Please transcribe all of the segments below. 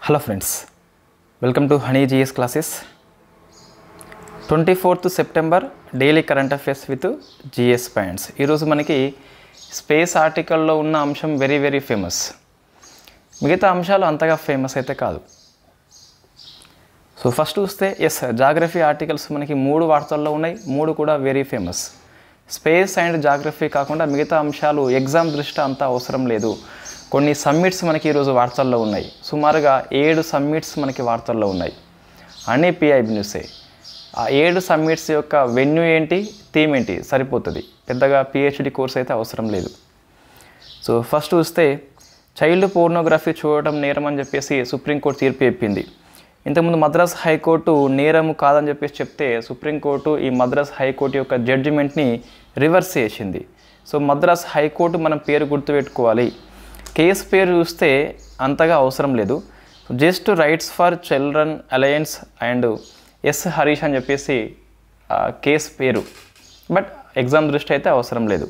Hello friends, welcome to Honey GS classes. 24th September daily current affairs with GS points. ఈ రోజు మనకి space ఆర్టికల్లో ఉన్న అంశం వెరీ ఫేమస్. మిగతా అంశాలు అంతగా ఫేమస్ అయితే కాదు. సో ఫస్ట్ చూస్తే జాగ్రఫీ ఆర్టికల్స్ మనకి 3 వార్తల్లో ఉన్నాయి, 3 కూడా very famous. Space and geography కాకుండా మిగతా అంశాలు ఎగ్జామ్ దృష్ట్యా అంత అవసరం లేదు. కొన్ని సమ్మిట్స్ మనకి ఈరోజు వార్తల్లో ఉన్నాయి. సుమారుగా 7 సమ్మిట్స్ మనకి వార్తల్లో ఉన్నాయి. అన్ని పిఐబి న్యూసే. ఆ 7 సమ్మిట్స్ యొక్క వెన్యూ ఏంటి, థీమ్ ఏంటి సరిపోతుంది. పెద్దగా పిహెచ్డి కోర్స్ అయితే అవసరం లేదు. సో ఫస్ట్ చూస్తే చైల్డ్ పోర్నోగ్రఫీ చూడటం నేరం అని చెప్పేసి సుప్రీంకోర్టు తీర్పు చెప్పింది. ఇంతకుముందు మద్రాస్ హైకోర్టు నేరము కాదని చెప్పేసి చెప్తే సుప్రీంకోర్టు ఈ మద్రాస్ హైకోర్టు యొక్క జడ్జిమెంట్ని రివర్స్ చేసింది. సో మద్రాస్ హైకోర్టు మనం పేరు గుర్తుపెట్టుకోవాలి. కేసు పేరు చూస్తే అంతగా అవసరం లేదు. Just rights for children alliance and S Harish అని చెప్పేసి కేసు పేరు, బట్ ఎగ్జామ్ దృష్టి అయితే అవసరం లేదు.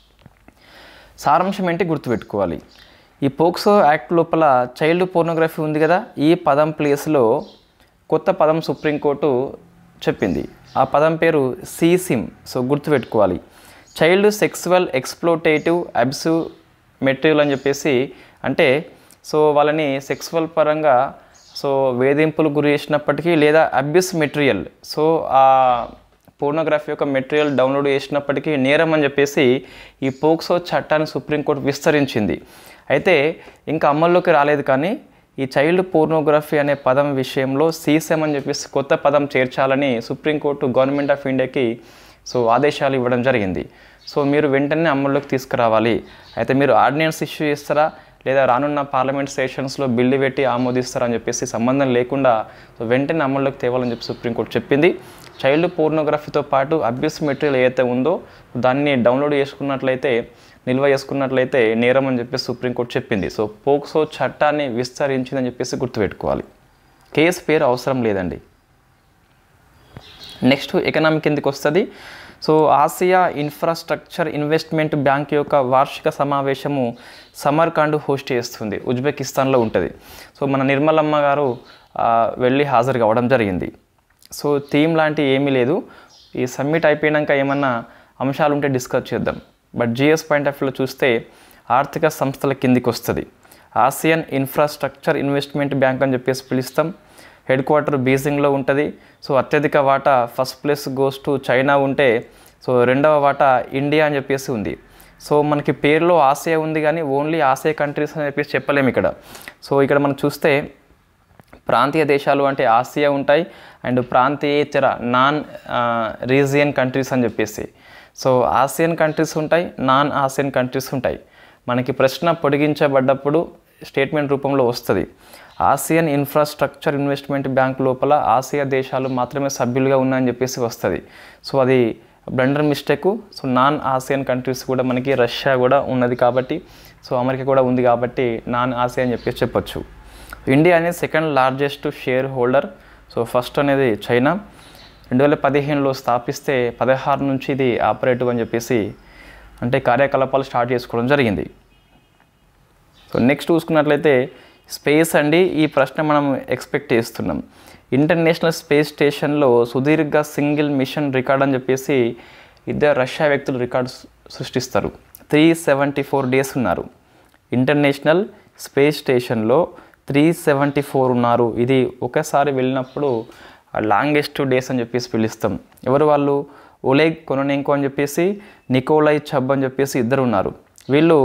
సారాంశం ఏంటి గుర్తుపెట్టుకోవాలి. ఈ పోక్సో యాక్ట్ లోపల చైల్డ్ పోర్నోగ్రఫీ ఉంది కదా, ఈ పదం ప్లేస్లో కొత్త పదం సుప్రీంకోర్టు చెప్పింది. ఆ పదం పేరు సీసిమ్. సో గుర్తుపెట్టుకోవాలి. Child sexual exploitative abusive material అని చెప్పేసి అంటే సో వాళ్ళని సెక్సువల్ పరంగా సో వేధింపులు గురి చేసినప్పటికీ లేదా అబ్యూస్ మెటీరియల్ సో ఆ పోర్నోగ్రఫీ యొక్క మెటీరియల్ డౌన్లోడ్ చేసినప్పటికీ నేరం అని చెప్పేసి ఈ పోక్సో చట్టాన్ని సుప్రీంకోర్టు విస్తరించింది. అయితే ఇంకా అమల్లోకి రాలేదు, కానీ ఈ చైల్డ్ పోర్నోగ్రఫీ అనే పదం విషయంలో సీసెమ్ అని చెప్పేసి కొత్త పదం చేర్చాలని సుప్రీంకోర్టు గవర్నమెంట్ ఆఫ్ ఇండియాకి సో ఆదేశాలు ఇవ్వడం జరిగింది. సో మీరు వెంటనే అమల్లోకి తీసుకురావాలి. అయితే మీరు ఆర్డినెన్స్ ఇష్యూ చేస్తారా లేదా రానున్న పార్లమెంట్ సెషన్స్లో బిల్లు పెట్టి ఆమోదిస్తారా అని చెప్పేసి సంబంధం లేకుండా సో వెంటనే అమల్లోకి తేవాలని చెప్పి సుప్రీంకోర్టు చెప్పింది. చైల్డ్ పోర్నోగ్రఫీతో పాటు అబ్యూస్ మెటీరియల్ ఏదైతే ఉందో దాన్ని డౌన్లోడ్ చేసుకున్నట్లయితే నిల్వ చేసుకున్నట్లయితే నేరం అని చెప్పేసి సుప్రీంకోర్టు చెప్పింది. సో పోక్సో చట్టాన్ని విస్తరించిందని చెప్పేసి గుర్తుపెట్టుకోవాలి. కేసు పేరు అవసరం లేదండి. నెక్స్ట్ ఎకనామిక్ కిందకి వస్తుంది. So Asia infrastructure investment bank యొక్క వార్షిక సమావేశము సమర్కాండ్ హోస్ట్ చేస్తుంది. ఉజ్బెకిస్తాన్లో ఉంటుంది. సో మన నిర్మలమ్మ గారు వెళ్ళి హాజరు కావడం జరిగింది. సో థీమ్ లాంటి ఏమీ లేదు. ఈ సమ్మిట్ అయిపోయాక ఏమన్నా అంశాలు ఉంటే డిస్కస్ చేద్దాం. బట్ జిఎస్ పాయింట్ ఆఫ్ వ్యూలో చూస్తే ఆర్థిక సంస్థల కిందికి వస్తుంది. ఆసియన్ ఇన్ఫ్రాస్ట్రక్చర్ ఇన్వెస్ట్మెంట్ బ్యాంక్ అని చెప్పేసి పిలుస్తాం. హెడ్ క్వార్టర్ బీజింగ్లో ఉంటుంది. సో అత్యధిక వాటా first place goes to China ఉంటే సో రెండవ వాటా ఇండియా అని చెప్పేసి ఉంది. సో మనకి పేరులో ఆసియా ఉంది, కానీ ఓన్లీ ఆసియా కంట్రీస్ అని చెప్పేసి చెప్పలేము ఇక్కడ. సో ఇక్కడ మనం చూస్తే ప్రాంతీయ దేశాలు అంటే ఆసియా ఉంటాయి అండ్ ప్రాంతీయేతర నాన్ రీజియన్ కంట్రీస్ అని చెప్పేసి సో ఆసియన్ కంట్రీస్ ఉంటాయి, నాన్ ఆసియన్ కంట్రీస్ ఉంటాయి. మనకి ప్రశ్న పొడిగించబడ్డప్పుడు స్టేట్మెంట్ రూపంలో వస్తుంది. ఆసియన్ ఇన్ఫ్రాస్ట్రక్చర్ ఇన్వెస్ట్మెంట్ బ్యాంక్ లోపల ఆసియా దేశాలు మాత్రమే సభ్యులుగా ఉన్నాయని చెప్పేసి వస్తుంది. సో అది blunder mistake. So non Asian countries కూడా మనకి రష్యా కూడా ఉన్నది కాబట్టి సో అమెరికా కూడా ఉంది కాబట్టి నాన్ ఆసియా అని చెప్పేసి చెప్పొచ్చు. ఇండియా అనేది second largest share holder. So first అనేది చైనా 2015లో స్థాపిస్తే 16 నుంచి ఇది ఆపరేటివ్ అని చెప్పేసి అంటే కార్యకలాపాలు స్టార్ట్ చేసుకోవడం జరిగింది. సో నెక్స్ట్ చూసుకున్నట్లయితే స్పేస్ అండి. ఈ ప్రశ్న మనం ఎక్స్పెక్ట్ చేస్తున్నాం. ఇంటర్నేషనల్ స్పేస్ స్టేషన్లో సుదీర్ఘ సింగిల్ మిషన్ రికార్డ్ అని చెప్పేసి ఇద్దరు రష్యా వ్యక్తులు రికార్డు సృష్టిస్తారు. 374 డేస్ ఉన్నారు. ఇంటర్నేషనల్ స్పేస్ స్టేషన్లో 374 ఉన్నారు. ఇది ఒకసారి వెళ్ళినప్పుడు లాంగెస్ట్ డేస్ అని చెప్పేసి పిలుస్తాం. ఎవరు వాళ్ళు? ఒలెగ్ కొనెన్కో అని చెప్పేసి నికోలై చబ్ అని చెప్పేసి ఇద్దరు ఉన్నారు. వీళ్ళు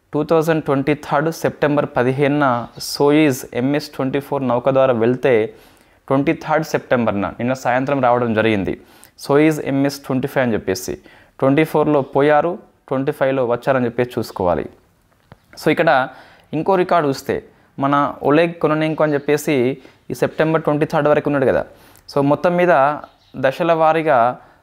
2023 సెప్టెంబర్ 15న సోయిజ్ MS-24 నౌక ద్వారా వెళ్తే 23 సెప్టెంబర్న నిన్న సాయంత్రం రావడం జరిగింది. సోయిజ్ MS-25 అని చెప్పేసి 24లో పోయారు, 25లో వచ్చారని చెప్పేసి చూసుకోవాలి. సో ఇక్కడ ఇంకో రికార్డు చూస్తే మన ఒలెగ్ కొనెన్కో అని చెప్పేసి ఈ సెప్టెంబర్ 23 వరకు ఉన్నాడు కదా. సో మొత్తం మీద దశల వారీగా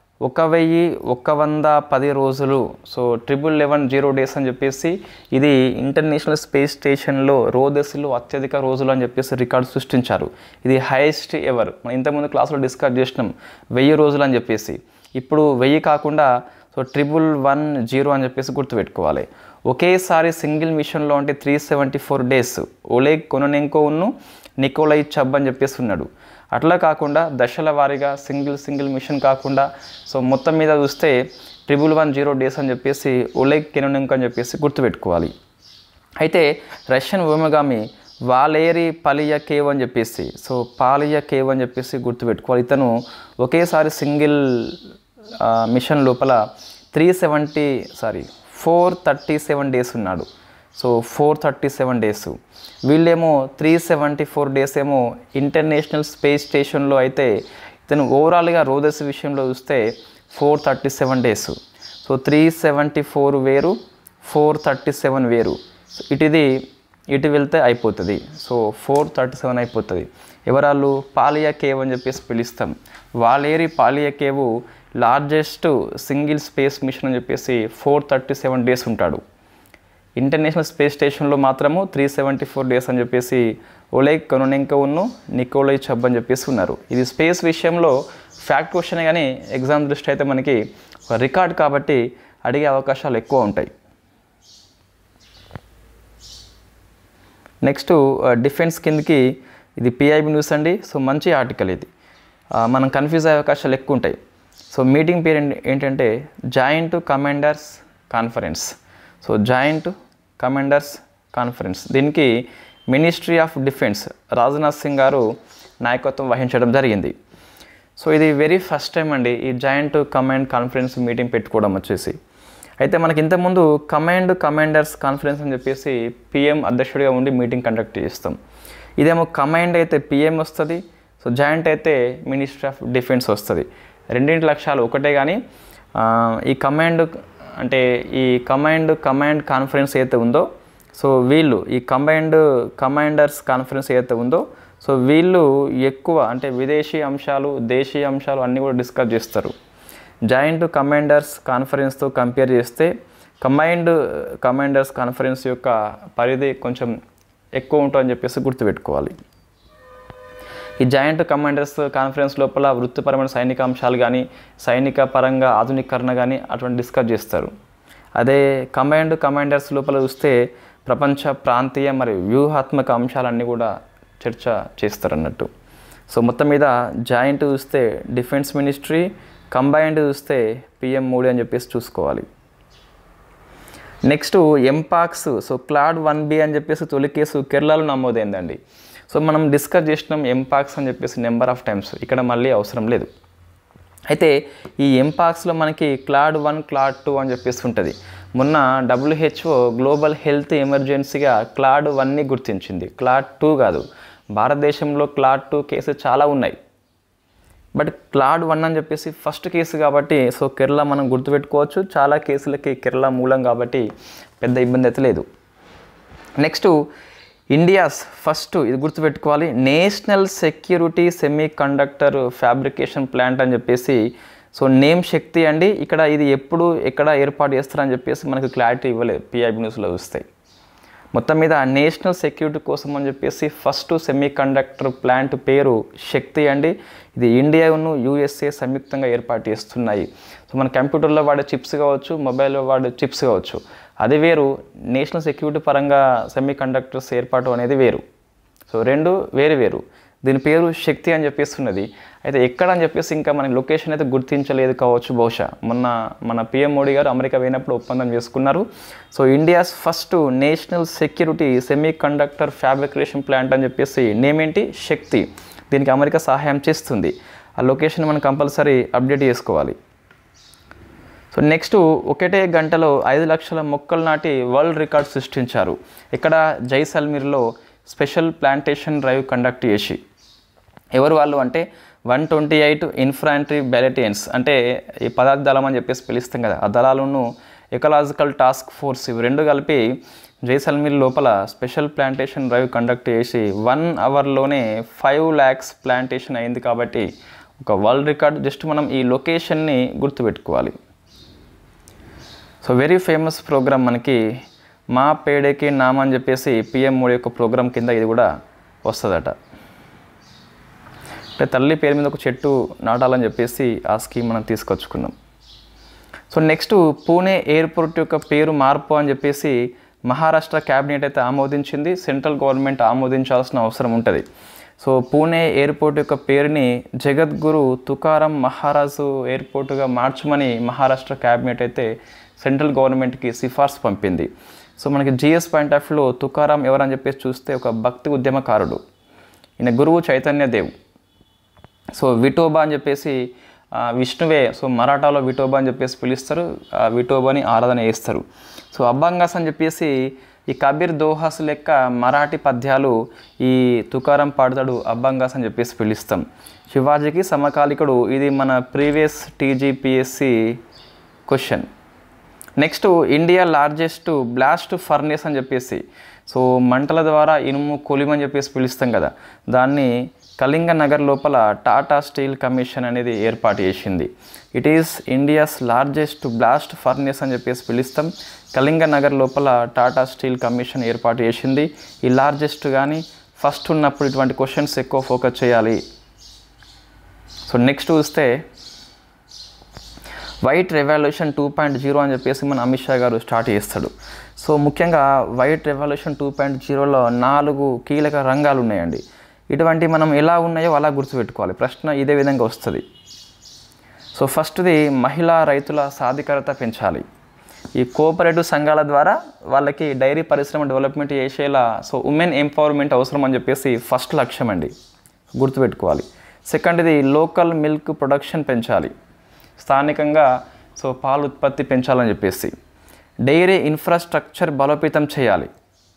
1110 రోజులు సో 1110 డేస్ అని చెప్పేసి ఇది ఇంటర్నేషనల్ స్పేస్ స్టేషన్లో రోజులు అత్యధిక రోజులు అని చెప్పేసి రికార్డు సృష్టించారు. ఇది హైయెస్ట్ ఎవర్. మనం ఇంతకుముందు క్లాస్లో డిస్కస్ చేసినాం 1000 రోజులు అని చెప్పేసి. ఇప్పుడు 1000 కాకుండా సో 1110 అని చెప్పేసి గుర్తుపెట్టుకోవాలి. ఒకేసారి సింగిల్ మిషన్లో అంటే 374 డేస్ ఒలెగ్ కొనెన్కోను నికోలై చబ్ అని చెప్పేసి ఉన్నాడు. అట్లా కాకుండా దశల వారీగా సింగిల్ మిషన్ కాకుండా సో మొత్తం మీద చూస్తే 110 డేస్ అని చెప్పేసి ఒలెగ్ కొనెనెంకో అని చెప్పేసి గుర్తుపెట్టుకోవాలి. అయితే రష్యన్ వ్యోమగామి వాలేరీ పాలియాకేవ్ అని చెప్పేసి సో పాలియాకేవ్ అని చెప్పేసి గుర్తుపెట్టుకోవాలి. ఇతను ఒకేసారి సింగిల్ మిషన్ లోపల 437 డేస్ ఉన్నాడు. So 437 days. వీళ్ళేమో 374 డేస్ ఏమో ఇంటర్నేషనల్ స్పేస్ స్టేషన్లో. అయితే ఇతను ఓవరాల్గా రోదస్ విషయంలో చూస్తే 437 డేస్. సో 374 వేరు, 437 వేరు. సో ఇటు వెళ్తే అయిపోతుంది. సో 437 అయిపోతుంది. ఎవరాళ్ళు? పాలియాకేవ్ అని చెప్పేసి పిలుస్తాం. Valeri Polyakov largest single space mission అని చెప్పేసి 437 డేస్ ఉంటాడు. ఇంటర్నేషనల్ స్పేస్ స్టేషన్లో మాత్రము 374 డేస్ అని చెప్పేసి ఒలెగ్ కొనెనెంకోను నికోలై చబ్ అని చెప్పేసి ఉన్నారు. ఇది స్పేస్ విషయంలో ఫ్యాక్ట్ క్వశ్చన్, కానీ ఎగ్జామ్ దృష్టి అయితే మనకి ఒక రికార్డ్ కాబట్టి అడిగే అవకాశాలు ఎక్కువ ఉంటాయి. నెక్స్ట్ డిఫెన్స్ కిందకి ఇది పిఐబి న్యూస్ అండి. సో మంచి ఆర్టికల్ ఇది. మనం కన్ఫ్యూజ్ అయ్యే అవకాశాలు ఎక్కువ ఉంటాయి. సో మీటింగ్ పేరు ఏంటంటే joint commanders conference. So joint commanders conference, దీనికి ministry of defence Rajnath Singh గారు నాయకత్వం వహించడం జరిగింది. సో ఇది వెరీ ఫస్ట్ టైం అండి ఈ జాయింట్ కమాండ్ కాన్ఫరెన్స్ మీటింగ్ పెట్టుకోవడం వచ్చేసి. అయితే మనకి ఇంతకుముందు కమాండర్స్ కాన్ఫరెన్స్ అని చెప్పేసి పిఎం అధ్యక్షుడిగా ఉండి మీటింగ్ కండక్ట్ చేస్తాం. ఇదేమో కమాండ్ అయితే పిఎం వస్తుంది, సో జాయింట్ అయితే మినిస్ట్రీ ఆఫ్ డిఫెన్స్ వస్తుంది. రెండింటి లక్ష్యాలు ఒకటే. కానీ ఈ కమాండ్ అంటే ఈ కమాండ్ కాన్ఫరెన్స్ ఏదైతే ఉందో, సో వీళ్ళు ఈ కమాండర్స్ కాన్ఫరెన్స్ ఏదైతే ఉందో, సో వీళ్ళు ఎక్కువ అంటే విదేశీ అంశాలు, దేశీయ అంశాలు అన్నీ కూడా డిస్కస్ చేస్తారు. జాయింట్ కమాండర్స్ కాన్ఫరెన్స్తో కంపేర్ చేస్తే కమాండర్స్ కాన్ఫరెన్స్ యొక్క పరిధి కొంచెం ఎక్కువ ఉంటుందని చెప్పేసి గుర్తుపెట్టుకోవాలి. ఈ జాయింట్ కమాండర్స్ కాన్ఫరెన్స్ లోపల వృత్తిపరమైన సైనిక అంశాలు కానీ, సైనిక పరంగా ఆధునీకరణ కానీ అటువంటి డిస్కస్ చేస్తారు. అదే కమాండర్స్ లోపల చూస్తే ప్రపంచ, ప్రాంతీయ మరియు వ్యూహాత్మక అంశాలన్నీ కూడా చర్చ చేస్తారు అన్నట్టు. సో మొత్తం మీద జాయింట్ చూస్తే డిఫెన్స్ మినిస్ట్రీ, కంబైన్డ్ చూస్తే పిఎం మోడీ అని చెప్పేసి చూసుకోవాలి. Next mpox. So Claude 1B అని చెప్పేసి తొలి కేసు కేరళలో నమోదైందండి. సో మనం డిస్కస్ చేసినాం ఎంపాక్స్ అని చెప్పేసి నెంబర్ ఆఫ్ టైమ్స్, ఇక్కడ మళ్ళీ అవసరం లేదు. అయితే ఈ ఎంపాక్స్లో మనకి క్లాడ్ 1, క్లాడ్ 2 అని చెప్పేసి ఉంటుంది. మొన్న WHO గ్లోబల్ హెల్త్ ఎమర్జెన్సీగా క్లాడ్ 1ని గుర్తించింది, క్లాడ్ 2 కాదు. భారతదేశంలో క్లాడ్ 2 కేసెస్ చాలా ఉన్నాయి, బట్ క్లాడ్ 1 అని చెప్పేసి ఫస్ట్ కేసు కాబట్టి సో కేరళ మనం గుర్తుపెట్టుకోవచ్చు. చాలా కేసులకి కేరళ మూలం కాబట్టి పెద్ద ఇబ్బంది అయితే లేదు. నెక్స్ట్ ఇండియాస్ ఫస్ట్, ఇది గుర్తుపెట్టుకోవాలి, national security semiconductor fabrication plant అని చెప్పేసి. సో నేమ్ శక్తి అండి. ఇక్కడ ఇది ఎప్పుడు ఎక్కడ ఏర్పాటు చేస్తారని చెప్పేసి మనకు క్లారిటీ ఇవ్వలేదు పిఐబి న్యూస్లో చూస్తే. మొత్తం మీద నేషనల్ సెక్యూరిటీ కోసం అని చెప్పేసి ఫస్ట్ సెమీ కండక్టర్ ప్లాంట్ పేరు శక్తి అండి. ఇది ఇండియాను USA సంయుక్తంగా ఏర్పాటు చేస్తున్నాయి. సో మన కంప్యూటర్లో వాడే చిప్స్ కావచ్చు, మొబైల్లో వాడే చిప్స్ కావచ్చు, అది వేరు. నేషనల్ సెక్యూరిటీ పరంగా సెమీ కండక్టర్స్ ఏర్పాటు అనేది వేరు. సో రెండు వేరు. దీని పేరు శక్తి అని చెప్పేస్తున్నది. అయితే ఎక్కడ అని చెప్పేసి ఇంకా మన లొకేషన్ అయితే గుర్తించలేదు కావచ్చు బహుశా. మన పిఎం మోడీ గారు అమెరికా పోయినప్పుడు ఒప్పందం చేసుకున్నారు. So India's first national security semiconductor fabrication plant అని చెప్పేసి నేమ్ ఏంటి? శక్తి. దీనికి అమెరికా సహాయం చేస్తుంది. ఆ లొకేషన్ మనం కంపల్సరీ అప్డేట్ చేసుకోవాలి. సో నెక్స్ట్, ఒకటే గంటలో 5 లక్షల మొక్కలు నాటి వరల్డ్ రికార్డ్ సృష్టించారు. ఇక్కడ జైసల్మీర్లో స్పెషల్ ప్లాంటేషన్ డ్రైవ్ కండక్ట్ చేసి. ఎవరు వాళ్ళు అంటే 128 ఇన్ఫ్రాంట్రీ బ్యాటలియన్స్, అంటే ఈ పదార్థ దళం అని చెప్పేసి పిలుస్తాం కదా, ఆ దళాలను ఎకలాజికల్ టాస్క్ ఫోర్స్, ఇవి రెండు కలిపి జైసల్మీర్ లోపల స్పెషల్ ప్లాంటేషన్ డ్రైవ్ కండక్ట్ చేసి 1 అవర్లోనే 5 lakhs ప్లాంటేషన్ అయింది. కాబట్టి ఒక వరల్డ్ రికార్డ్. జస్ట్ మనం ఈ లొకేషన్ని గుర్తుపెట్టుకోవాలి. సో వెరీ ఫేమస్ ప్రోగ్రామ్ మనకి మా పేడేకి నామ్ అని చెప్పేసి పిఎం మోడీ యొక్క ప్రోగ్రామ్ కింద ఇది కూడా వస్తుందట. అంటే తల్లి పేరు మీద ఒక చెట్టు నాటాలని చెప్పేసి ఆ స్కీమ్ మనం తీసుకొచ్చుకున్నాం. సో నెక్స్ట్, పూణే ఎయిర్పోర్ట్ యొక్క పేరు మార్పు అని చెప్పేసి మహారాష్ట్ర క్యాబినెట్ అయితే ఆమోదించింది, సెంట్రల్ గవర్నమెంట్ ఆమోదించాల్సిన అవసరం ఉంటుంది. సో పూణే ఎయిర్పోర్ట్ యొక్క పేరుని జగద్గురు తుకారాం మహారాజు ఎయిర్పోర్టుగా మార్చమని మహారాష్ట్ర క్యాబినెట్ అయితే సెంట్రల్ గవర్నమెంట్కి సిఫార్సు పంపింది. సో మనకి జిఎస్ పాయింట్ ఆఫ్ వ్యూలో తుకారాం ఎవరని చెప్పేసి చూస్తే ఒక భక్తి ఉద్యమకారుడు. ఈయన గురువు చైతన్యదేవ్. సో విఠోబా అని చెప్పేసి విష్ణువే, సో మరాఠాలో విఠోబా అని చెప్పేసి పిలుస్తారు, విఠోబాని ఆరాధన చేస్తారు. సో అబ్బంగాస్ అని చెప్పేసి ఈ కబీర్ దోహాస్ లెక్క మరాఠీ పద్యాలు ఈ తుకారాం పాడతాడు, అబ్బంగాస్ అని చెప్పేసి పిలుస్తాం. శివాజీకి సమకాలికుడు. ఇది మన previous TGPSC question. Next India largest blast furnace అని చెప్పేసి, సో మంటల ద్వారా ఇనుము కొలిమని చెప్పేసి పిలుస్తాం కదా, దాన్ని కళింగ నగర్ లోపల టాటా స్టీల్ కమిషన్ అనేది ఏర్పాటు చేసింది. It is India's largest blast furnace అని చెప్పేసి పిలుస్తాం. కళింగ నగర్ లోపల టాటా స్టీల్ కమిషన్ ఏర్పాటు చేసింది. ఈ లార్జెస్ట్ కానీ ఫస్ట్ ఉన్నప్పుడు ఇటువంటి క్వశ్చన్స్ ఎక్కువ ఫోకస్ చేయాలి. సో నెక్స్ట్ చూస్తే వైట్ రెవల్యూషన్ 2.0 అని చెప్పేసి మన అమిత్ షా గారు స్టార్ట్ చేస్తాడు. సో ముఖ్యంగా వైట్ రెవల్యూషన్ 2.0లో 4 కీలక రంగాలు ఉన్నాయండి. ఇటువంటి మనం ఎలా ఉన్నాయో అలా గుర్తుపెట్టుకోవాలి, ప్రశ్న ఇదే విధంగా వస్తుంది. సో ఫస్ట్ది మహిళా రైతుల సాధికారత పెంచాలి. ఈ కోఆపరేటివ్ సంఘాల ద్వారా వాళ్ళకి డైరీ పరిశ్రమ డెవలప్మెంట్ చేసేలా, సో ఉమెన్ ఎంపవర్మెంట్ అవసరం అని చెప్పేసి ఫస్ట్ లక్ష్యం అండి, గుర్తుపెట్టుకోవాలి. సెకండ్ది లోకల్ మిల్క్ ప్రొడక్షన్ పెంచాలి, స్థానికంగా సో పాలు ఉత్పత్తి పెంచాలని చెప్పేసి. డైరీ ఇన్ఫ్రాస్ట్రక్చర్ బలోపేతం చేయాలి.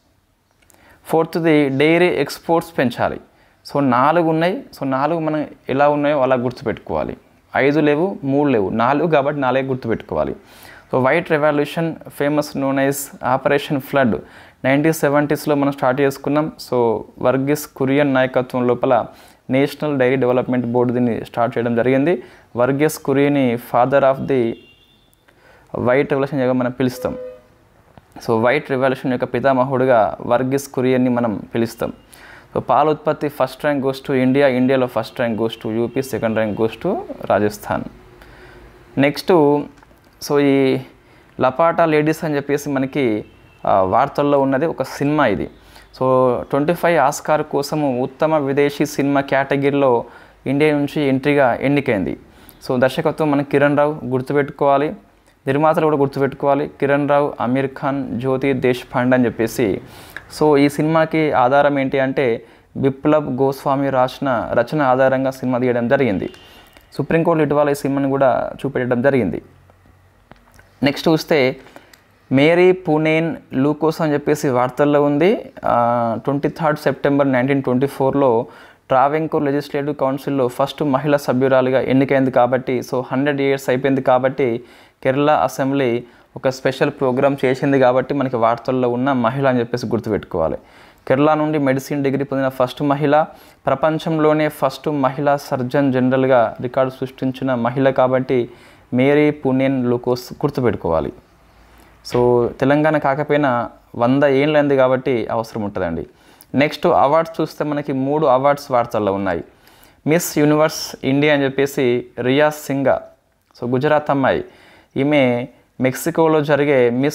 ఫోర్త్ది డైరీ ఎక్స్పోర్ట్స్ పెంచాలి. సో 4 ఉన్నాయి. సో 4 మనం ఎలా ఉన్నాయో అలా గుర్తుపెట్టుకోవాలి. 5 లేవు, 3 లేవు, 4 కాబట్టి 4 గుర్తుపెట్టుకోవాలి. So white revolution famous known as operation flood 1970sలో మనం స్టార్ట్ చేసుకున్నాం. సో వర్గీస్ కురియన్ నాయకత్వం లోపల నేషనల్ డైరీ డెవలప్మెంట్ బోర్డు దీన్ని స్టార్ట్ చేయడం జరిగింది. వర్గీస్ కురియన్ని father of the white revolution మనం పిలుస్తాం. సో వైట్ రెవల్యూషన్ యొక్క పితామహుడుగా వర్గీస్ కురియన్ని మనం పిలుస్తాం. సో పాల ఉత్పత్తి first rank goes to India, ఇండియాలో first rank goes to UP, second rank goes to Rajasthan. Next so ఈ లపాటా లేడీస్ అని చెప్పేసి మనకి వార్తల్లో ఉన్నది ఒక సినిమా ఇది. సో 25 ఆస్కార్ కోసము ఉత్తమ విదేశీ సినిమా కేటగిరీలో ఇండియా నుంచి ఎంట్రీగా ఎన్నికైంది. సో దర్శకత్వం మనకి కిరణ్ రావు, గుర్తుపెట్టుకోవాలి. నిర్మాతలు కూడా గుర్తుపెట్టుకోవాలి, కిరణ్ రావు, అమీర్ ఖాన్, జ్యోతి దేశ్పాండే అని చెప్పేసి. సో ఈ సినిమాకి ఆధారం ఏంటి అంటే బిప్లబ్ గోస్వామి రచన ఆధారంగా సినిమా తీయడం జరిగింది. సుప్రీంకోర్టు ఇటీవల ఈ సినిమాని కూడా చూపెట్టడం జరిగింది. నెక్స్ట్ చూస్తే మేరీ పూనేన్ లూకోస్ అని చెప్పేసి వార్తల్లో ఉంది. 23 సెప్టెంబర్ 1924లో ట్రావెంకోర్ లెజిస్లేటివ్ కౌన్సిల్లో ఫస్ట్ మహిళా సభ్యురాలుగా ఎన్నికైంది కాబట్టి, సో 100 years అయిపోయింది కాబట్టి కేరళ అసెంబ్లీ ఒక స్పెషల్ ప్రోగ్రామ్ చేసింది కాబట్టి మనకి వార్తల్లో ఉన్న మహిళ అని చెప్పేసి గుర్తుపెట్టుకోవాలి. కేరళ నుండి మెడిసిన్ డిగ్రీ పొందిన ఫస్ట్ మహిళ, ప్రపంచంలోనే ఫస్ట్ మహిళా సర్జన్ జనరల్గా రికార్డు సృష్టించిన మహిళ కాబట్టి మేరీ పూనేన్ లూకోస్ గుర్తుపెట్టుకోవాలి. సో తెలంగాణ కాకపోయినా 100 ఏళ్ళైంది కాబట్టి అవసరం ఉంటుందండి. నెక్స్ట్ అవార్డ్స్ చూస్తే మనకి 3 అవార్డ్స్ వార్తల్లో ఉన్నాయి. మిస్ యూనివర్స్ ఇండియా అని చెప్పేసి రియా సింగా, సో గుజరాత్ అమ్మాయి, ఈమె మెక్సికోలో జరిగే మిస్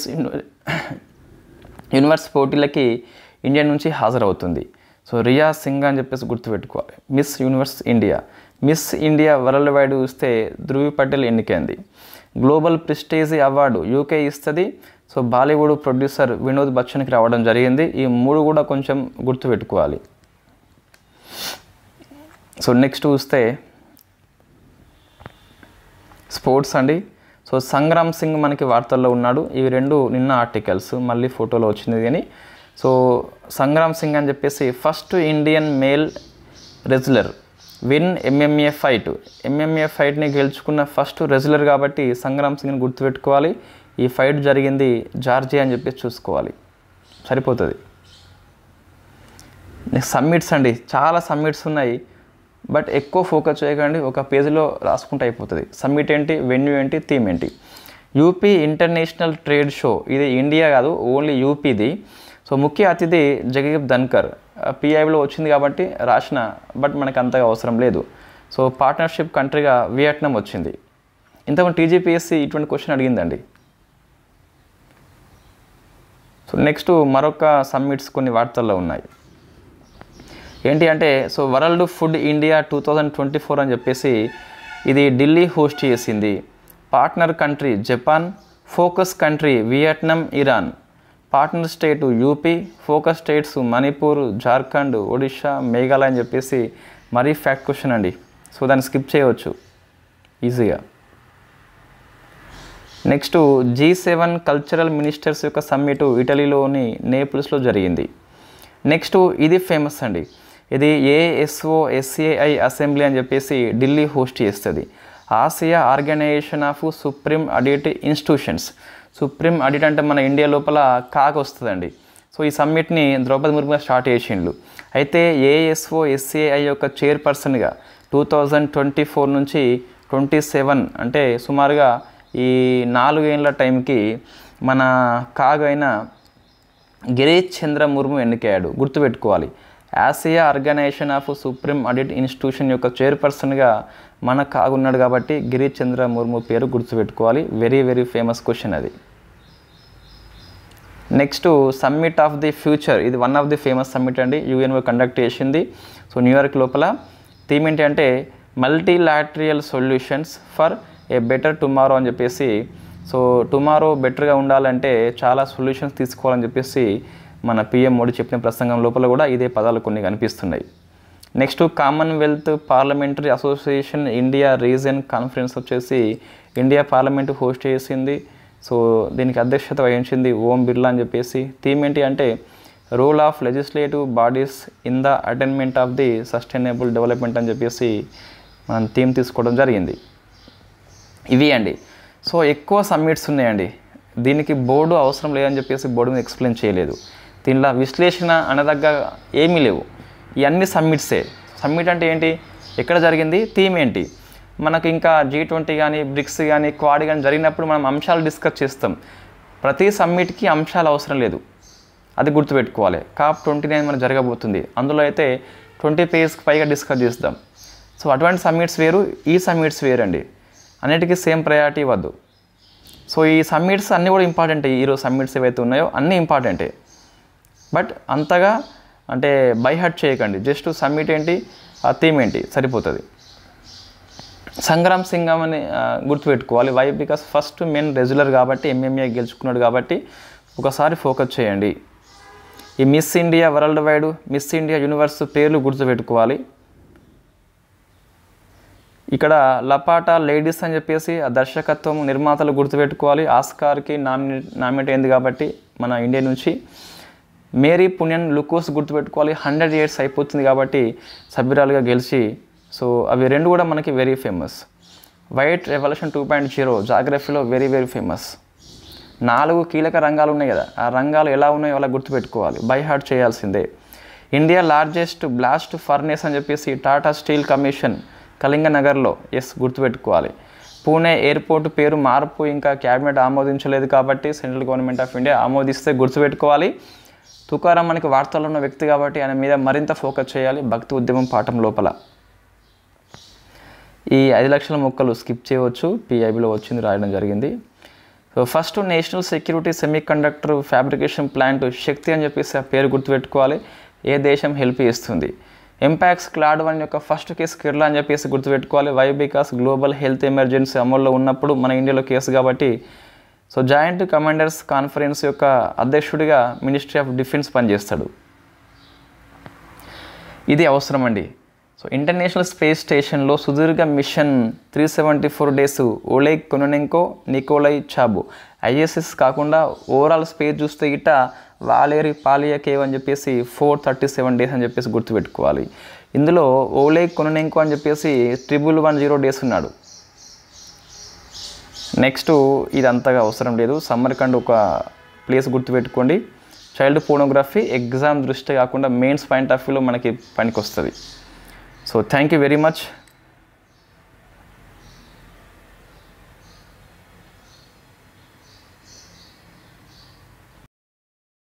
యూనివర్స్ పోటీలకి ఇండియా నుంచి హాజరవుతుంది. సో రియా సింగా అని చెప్పేసి గుర్తుపెట్టుకోవాలి. Miss Universe India. Miss India world wide చూస్తే ధృవి పటేల్ ఎన్నికైంది. గ్లోబల్ ప్రెస్టీజీ అవార్డు యూకే ఇస్తుంది. సో బాలీవుడ్ ప్రొడ్యూసర్ వినోద్ బచ్చన్కి రావడం జరిగింది. ఈ 3 కూడా కొంచెం గుర్తుపెట్టుకోవాలి. సో నెక్స్ట్ చూస్తే స్పోర్ట్స్ అండి. సో సంగ్రామ్ సింగ్ మనకి వార్తల్లో ఉన్నాడు. ఇవి 2 నిన్న ఆర్టికల్స్, మళ్ళీ ఫోటోలో వచ్చింది కానీ. సో సంగ్రామ్ సింగ్ అని చెప్పేసి first Indian male wrestler win MMA fight. MMA ఫైట్ని గెలుచుకున్న ఫస్ట్ రెజ్లర్ కాబట్టి సంగ్రామ్ సింగ్ని గుర్తుపెట్టుకోవాలి. ఈ ఫైట్ జరిగింది జార్జియా అని చెప్పేసి చూసుకోవాలి, సరిపోతుంది. నెక్స్ట్ సమ్మిట్స్ అండి, చాలా సమ్మిట్స్ ఉన్నాయి, బట్ ఎక్కువ ఫోకస్ చేయకండి, ఒక పేజీలో రాసుకుంటే అయిపోతుంది. సమ్మిట్ ఏంటి, వెన్యూ ఏంటి, థీమ్ ఏంటి. యూపీ ఇంటర్నేషనల్ ట్రేడ్ షో, ఇది ఇండియా కాదు, ఓన్లీ యూపీది. సో ముఖ్య అతిథి జగదీప్ ధన్కర్, పిఐబిలో వచ్చింది కాబట్టి రాసిన, బట్ మనకు అంతగా అవసరం లేదు. సో పార్ట్నర్షిప్ కంట్రీగా వియట్నాం వచ్చింది. ఇంతకుముందు టీజీపీఎస్సీ ఇటువంటి క్వశ్చన్ అడిగిందండి. సో నెక్స్ట్ మరొక సమ్మిట్స్ కొన్ని వార్తల్లో ఉన్నాయి. ఏంటి అంటే సో వరల్డ్ ఫుడ్ ఇండియా 2024 అని చెప్పేసి ఇది ఢిల్లీ హోస్ట్ చేసింది. Partner country Japan, focus country Vietnam, Iran, partner state UP, focus states Manipur, Jharkhand, Odisha, Meghalaya అని చెప్పేసి మరీ ఫ్యాక్ట్ క్వశ్చన్ అండి. సో దాన్ని స్కిప్ చేయవచ్చు ఈజీగా. నెక్స్ట్ G7 కల్చరల్ మినిస్టర్స్ యొక్క సమ్మిట్ ఇటలీలోని నేపుల్స్లో జరిగింది. నెక్స్ట్ ఇది ఫేమస్ అండి, ఇది ASOSAI అసెంబ్లీ అని చెప్పేసి ఢిల్లీ హోస్ట్ చేస్తుంది. Asia organisation of supreme audit institutions. Supreme audit అంటే మన ఇండియా లోపల కాగ్ వస్తుందండి. సో ఈ సమ్మిట్ని ద్రౌపది ముర్ము స్టార్ట్ చేసిండు. అయితే ASOSAI యొక్క చైర్పర్సన్గా 2024 నుంచి 27 అంటే సుమారుగా ఈ 4 ఏళ్ళ టైంకి మన కాగ్ అయిన గిరీష్ చంద్ర ముర్ము ఎన్నికయ్యాడు. గుర్తుపెట్టుకోవాలి, Asia organisation of supreme audit institution యొక్క చైర్పర్సన్గా మన కాగ్ ఉన్నాడు కాబట్టి గిరీష్ చంద్ర ముర్ము పేరు గుర్తుపెట్టుకోవాలి. వెరీ వెరీ ఫేమస్ క్వశ్చన్ అది. Next summit of the future, ఇది one of the famous summit అండి, యూఎన్ఓ కండక్ట్ చేసింది. సో న్యూయార్క్ లోపల. థీమ్ ఏంటి అంటే multilateral solutions for a better tomorrow అని చెప్పేసి. సో టుమారో బెటర్గా ఉండాలంటే చాలా సొల్యూషన్స్ తీసుకోవాలని చెప్పేసి మన PM మోడీ చెప్పిన ప్రసంగం లోపల కూడా ఇదే పదాలు కొన్ని కనిపిస్తున్నాయి. Next Commonwealth parliamentary association India region conference వచ్చేసి ఇండియా పార్లమెంట్ హోస్ట్ చేసింది. సో దీనికి అధ్యక్షత వహించింది ఓం బిర్లా అని చెప్పేసి. థీమ్ ఏంటి అంటే role of legislative bodies in the attainment of the sustainable development అని చెప్పేసి మనం థీమ్ తీసుకోవడం జరిగింది. ఇవి అండి. సో ఎక్కువ సమ్మిట్స్ ఉన్నాయండి, దీనికి బోర్డు అవసరం లేదని చెప్పేసి బోర్డు మీద ఎక్స్ప్లెయిన్ చేయలేదు. దీనిలో విశ్లేషణ అనదగ్గ ఏమీ లేవు, ఇవన్నీ సమ్మిట్సే. సమ్మిట్ అంటే ఏంటి, ఎక్కడ జరిగింది, థీమ్ ఏంటి. మనకు ఇంకా G20 కానీ బ్రిక్స్ కానీ క్వాడ్ కానీ జరిగినప్పుడు మనం అంశాలు డిస్కస్ చేస్తాం. ప్రతి సమ్మిట్కి అంశాలు అవసరం లేదు, అది గుర్తుపెట్టుకోవాలి. COP29 మనకు జరగబోతుంది, అందులో అయితే 20 పేజ్కి పైగా డిస్కస్ చేస్తాం. సో అటువంటి సమ్మిట్స్ వేరు, ఈ సమ్మిట్స్ వేరండి. అన్నిటికీ సేమ్ ప్రయారిటీ ఇవ్వద్దు. సో ఈ సమ్మిట్స్ అన్నీ కూడా ఇంపార్టెంటే, ఈరోజు సమ్మిట్స్ ఏవైతే ఉన్నాయో అన్నీ ఇంపార్టెంటే, బట్ అంతగా అంటే బై హార్ట్ చేయకండి. జస్ట్ సమ్మిట్ ఏంటి, ఆ థీమ్ ఏంటి సరిపోతుంది. సంగ్రామ్ సింగ్ అని గుర్తుపెట్టుకోవాలి. Why, because first men regular కాబట్టి MMA గెలుచుకున్నాడు కాబట్టి ఒకసారి ఫోకస్ చేయండి. ఈ Miss India world wide, Miss India Universe పేర్లు గుర్తుపెట్టుకోవాలి. ఇక్కడ లపాటా లేడీస్ అని చెప్పేసి ఆ దర్శకత్వం నిర్మాతలు గుర్తుపెట్టుకోవాలి. ఆస్కార్కి నామినేట్ అయింది కాబట్టి మన ఇండియా నుంచి. మేరీ పుణ్యన్ లుకోస్ గుర్తుపెట్టుకోవాలి, 100 years అయిపోతుంది కాబట్టి సభ్యురాలుగా గెలిచి. సో అవి రెండు కూడా మనకి వెరీ ఫేమస్. వైట్ రెవల్యూషన్ 2.0 జాగ్రఫీలో వెరీ వెరీ ఫేమస్. 4 కీలక రంగాలు ఉన్నాయి కదా, ఆ రంగాలు ఎలా ఉన్నాయో అలా గుర్తుపెట్టుకోవాలి, బై హార్ట్ చేయాల్సిందే. ఇండియా లార్జెస్ట్ బ్లాస్ట్ ఫర్నేస్ అని చెప్పేసి టాటా స్టీల్ కమిషన్ కళింగనగర్లో, ఎస్ గుర్తుపెట్టుకోవాలి. పూణే ఎయిర్పోర్ట్ పేరు మార్పు ఇంకా క్యాబినెట్ ఆమోదించలేదు కాబట్టి సెంట్రల్ గవర్నమెంట్ ఆఫ్ ఇండియా ఆమోదిస్తే గుర్తుపెట్టుకోవాలి. తుకారాం మనకి వార్తల్లో ఉన్న వ్యక్తి కాబట్టి ఆయన మీద మరింత ఫోకస్ చేయాలి భక్తి ఉద్యమం పాఠం లోపల. ఈ 5 లక్షల మొక్కలు స్కిప్ చేయవచ్చు, PIBలో వచ్చింది, రాయడం జరిగింది. So first national security semiconductor fabrication plant Shakti అని చెప్పేసి ఆ పేరు గుర్తుపెట్టుకోవాలి. ఏ దేశం హెల్ప్ చేస్తుంది. ఎంపాక్స్ క్లాడ్ 1 యొక్క ఫస్ట్ కేసు కేరళ అని చెప్పేసి గుర్తుపెట్టుకోవాలి. Why, because global health emergency అమల్లో ఉన్నప్పుడు మన ఇండియాలో కేసు కాబట్టి. సో జాయింట్ కమాండర్స్ కాన్ఫరెన్స్ యొక్క అధ్యక్షుడిగా మినిస్ట్రీ ఆఫ్ డిఫెన్స్ పనిచేస్తాడు. ఇది అవసరం అండి. సో ఇంటర్నేషనల్ స్పేస్ స్టేషన్లో సుదీర్ఘ mission 374 days Oleg Kononenko, Nikolai Chub. ISS కాకుండా ఓవరాల్ స్పేస్ చూస్తే గిట్ట వాలేరీ పాలియాకేవ్ అని చెప్పేసి 437 days అని చెప్పేసి గుర్తుపెట్టుకోవాలి. ఇందులో ఓలెగ్ కొనెన్కో అని చెప్పేసి 110 days ఉన్నాడు. నెక్స్ట్ ఇది అంతగా అవసరం లేదు. సమర్కండ్ ఒక ప్లేస్ గుర్తుపెట్టుకోండి. చైల్డ్ పోర్నోగ్రఫీ ఎగ్జామ్ దృష్టి కాకుండా మెయిన్స్ పాయింట్ ఆఫ్ వ్యూలో మనకి పనికి వస్తుంది. So thank you very much.